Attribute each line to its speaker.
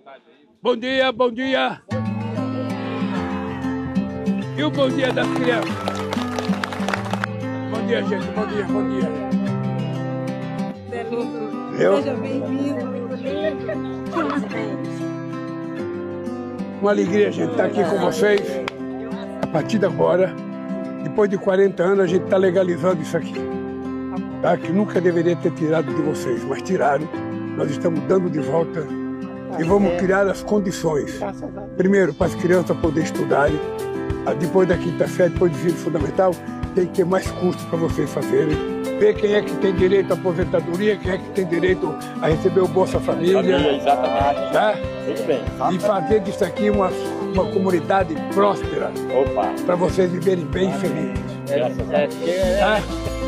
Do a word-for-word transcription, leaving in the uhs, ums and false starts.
Speaker 1: Bom dia, bom dia. E o bom dia das crianças? Bom dia, gente, bom dia, bom dia. Eu?
Speaker 2: Seja bem-vindo.
Speaker 1: Uma alegria a gente estar aqui com vocês. A partir de agora, depois de quarenta anos, a gente está legalizando isso aqui. Tá? Que nunca deveria ter tirado de vocês, mas tiraram. Nós estamos dando de volta e vamos criar as condições. Primeiro, para as crianças poderem estudar. Depois da quinta série, depois do ensino fundamental, tem que ter mais curso para vocês fazerem. Ver quem é que tem direito à aposentadoria, quem é que tem direito a receber o Bolsa Família.
Speaker 3: Exatamente.
Speaker 1: Tá?
Speaker 3: Muito bem.
Speaker 1: E fazer disso aqui uma, uma comunidade próspera.
Speaker 3: Opa.
Speaker 1: Para vocês viverem bem e felizes.
Speaker 3: Graças a Deus.
Speaker 1: Tá?